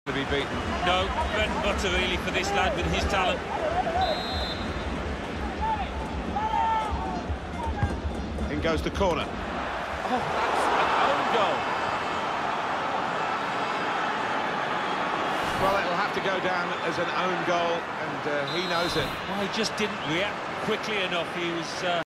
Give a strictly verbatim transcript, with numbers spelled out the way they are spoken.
to be beaten. No, bread and butter really for this lad with his talent. In goes the corner. Oh, that's an own goal. Well, it'll have to go down as an own goal, and uh, he knows it. Well, he just didn't react quickly enough. He was... Uh...